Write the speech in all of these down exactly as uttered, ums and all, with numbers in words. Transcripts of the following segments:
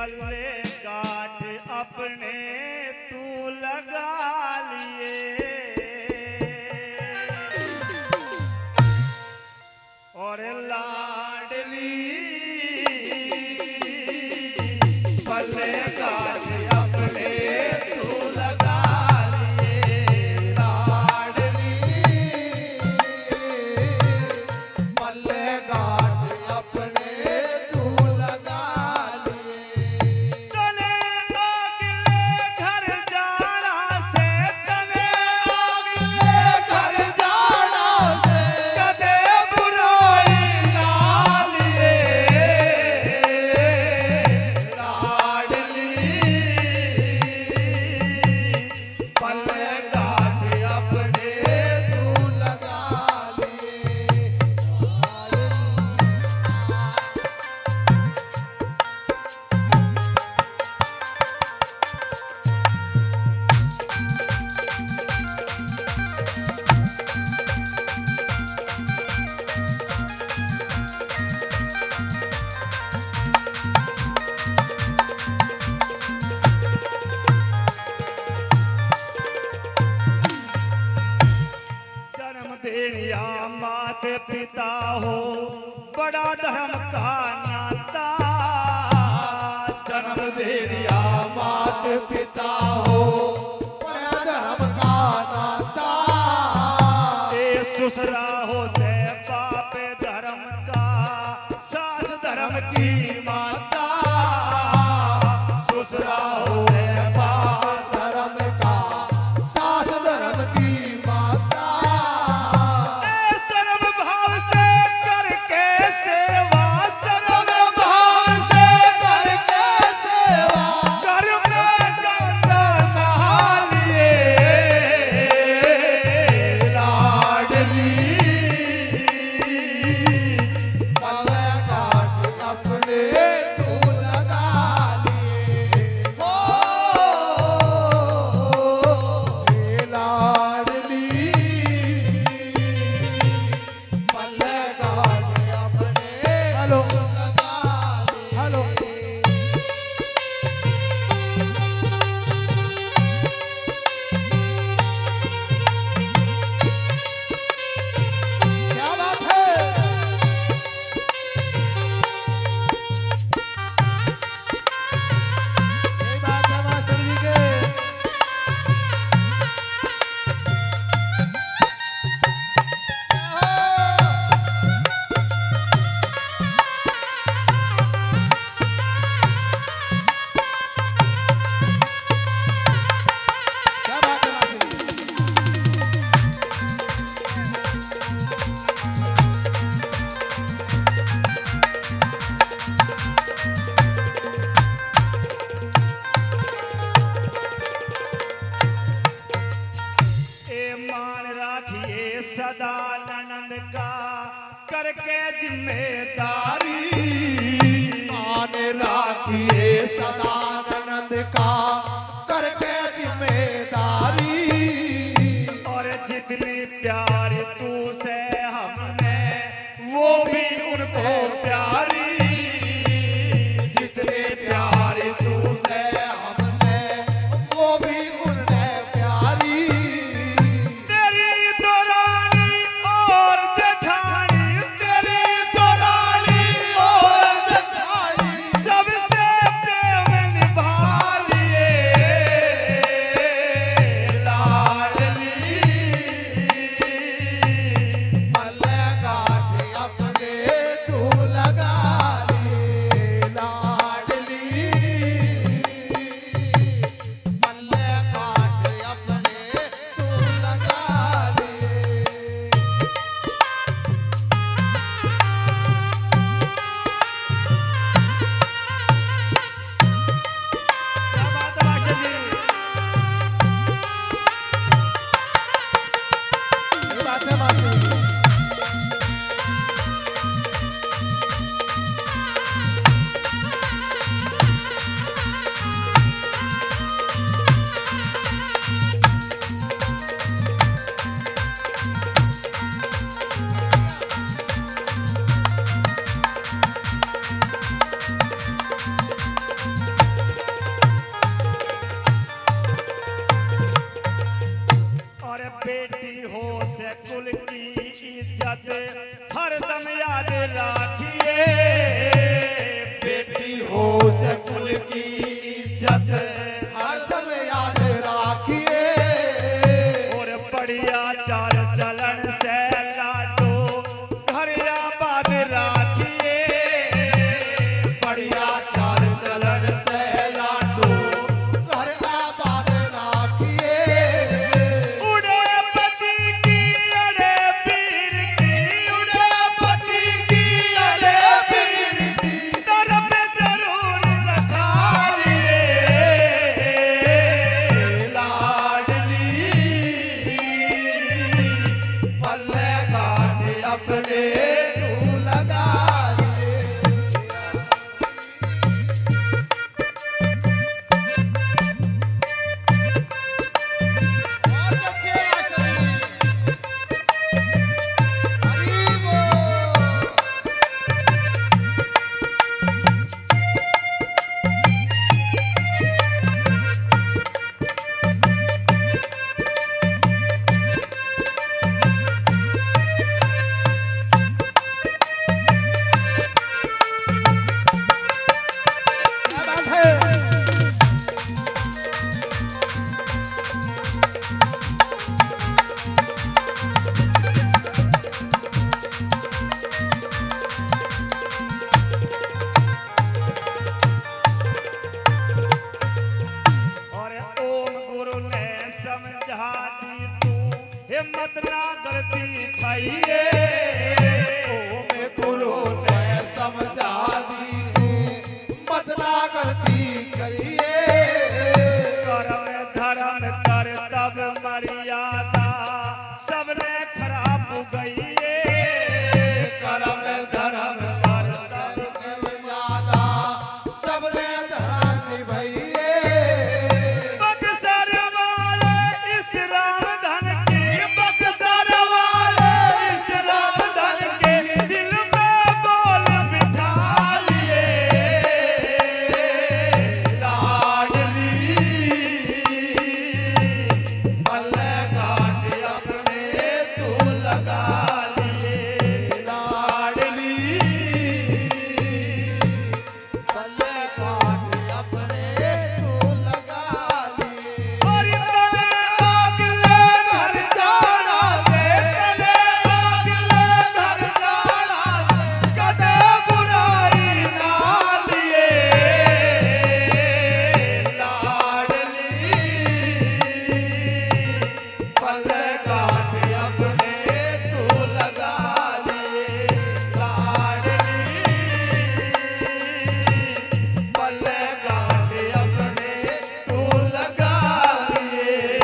पल्ले गांठ अपने तू लगा लिए और लाडली पल्ले गांठ अपने तू लगा लिए लाडली पल्ले गांठ अपने तू लगा लिए तने अगले घर जाना से तने अगले घर जाना से कदे बुराई ना लिए लाडली पल्ले गांठ अपने तू लगा लिए जन्म देनिया माते पिता हो बड़ा धर्म का नाता जन्म दे दिया मात पिता हो बड़ा धर्म का नाता ए ससुरा हो से बाप धर्म का सास धर्म की माता ससुरा हो से बाप धर्म का सास धर्म की माता इस धर्म भाव से करके सेवा सर्व भाव से करके सेवा कर में गंगा नहा लिए लाडली पल्ले गांठ अपने तू लगा लिए हो हे लाडली पल्ले गांठ अपने हेलो लगा लिए हेलो क्या बात है यही बात है मास्टर जी के क्या बात है मास्टर जी ए मान राखिए सदा ननंद का करके जिम्मेदारी मान राखिए सदा ननद का करके जिम्मेदारी और जितनी प्यार तू से हमने वो भी उनको प्यारी जितने प्यार तुझसे हमने वो भी उन्हें प्यारी तेरी दौरानी और जेठानी तेरी दौरानी और जेठानी सबसे प्रेम निभा लिए लाडली पल्ले गांठ अपने तू लगा लिए लाडली पल्ले गांठ अपने तू लगा लिए क्या बात है मास्टर जी यही बात है मास्टर जी बेटी हो से कुल की इज्जत हरदम याद राखिए। बेटी हो से कुल की इज्जत हरदम याद राखिए। और बढ़िया चाल चलन से लाडो घर आबाद राखिए। बढ़िया चाल चलन से लाडो घर आबाद राखिए। उड़े बची की अरे पीर की, उड़े बची की अरे पीर की तरफ जरूर लखा लिए। लाडली पल्ले काट अपने तू लगा लिए। और अच्छे राष्ट्रपति हरी बोल। क्या बात है। और ओम गुरु ने समझा दी तू हिम्मत ना गलती खाइए। ओम गुरु ने समझा दी तू मत ना गलती करिए। कर्म धर्म कर तब मर्यादा सबने खराब गई। कर्म धर्म कर तब मर्यादा सबने धर्म निभाइए। बक्सर वाले इस राम धन की, बक्सर वाले इस राम धन के दिल में बोल बिठा लिए। लाडली पल्ले काट अपने तू लगा लिए। लाडली पल्ले काट अपने तू लगा लिए। और तने अगले घर जाना से, तने अगले घर जाना से कदे बुराई ना लिए। लाडली पल्ले काट अपने तू लगा लिए। लाडली पल्ले काट अपने तू लगा लिए।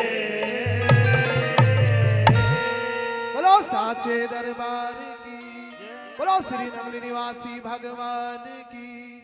बोलो साचे दरबार की, बोलो श्री नगरी निवासी भगवान की।